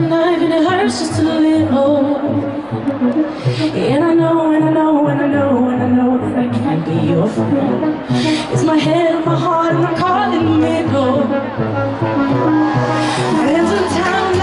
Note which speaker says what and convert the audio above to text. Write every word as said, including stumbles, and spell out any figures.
Speaker 1: alive and it hurts just a little. And I know, and I know, and I know, and I know that I can't be your friend. It's my head, my heart, and I'm caught in the middle. Hands in town.